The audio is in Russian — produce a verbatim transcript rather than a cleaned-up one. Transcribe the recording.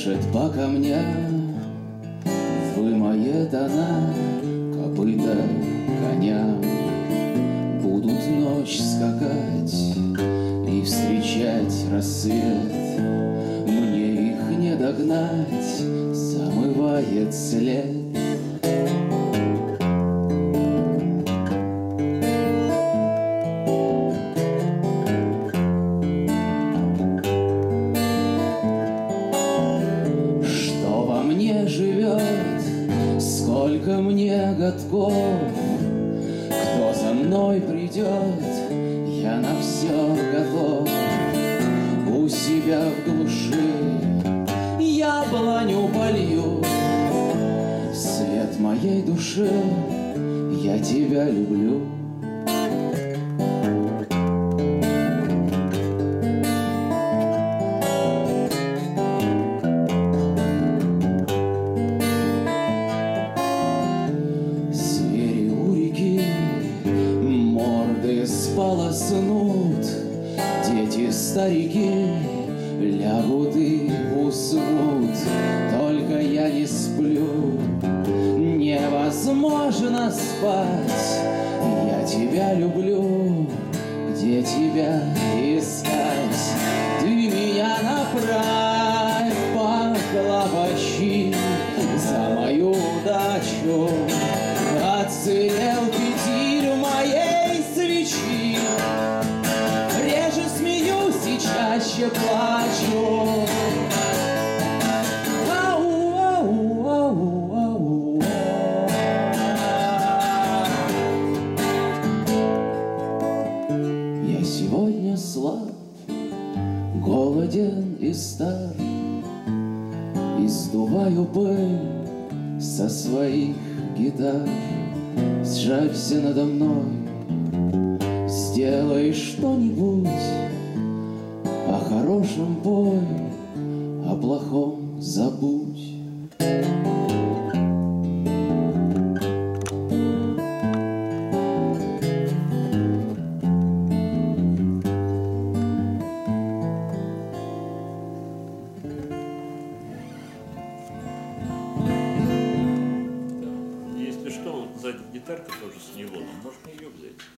Скачет по камням, вымоет она копыта коня. Будут ночь скакать и встречать рассвет. Мне их не догнать, замывает след. Что во мне живет, сколько мне годков, кто за мной придет, я на все готов. У себя в глуши яблоню полью, свет моей души, я тебя люблю. Звери у реки морды сполоснут, дети, старики лягут и уснут. Только я не сплю, невозможно спать. Я тебя люблю, где тебя искать? Ты меня направь, похлопочи за мою удачу. Отсырел фитиль моей свечи, реже смеюсь и чаще плачу. Ау, ау, ау, ау. Я сегодня слаб, голоден и стар, и сдуваю пыль со своих гитар. Сжалься надо мной, сделай что-нибудь, о хорошем пой, о плохом забудь. Если что, вот сзади гитарка тоже с нейлоном, можно ее взять.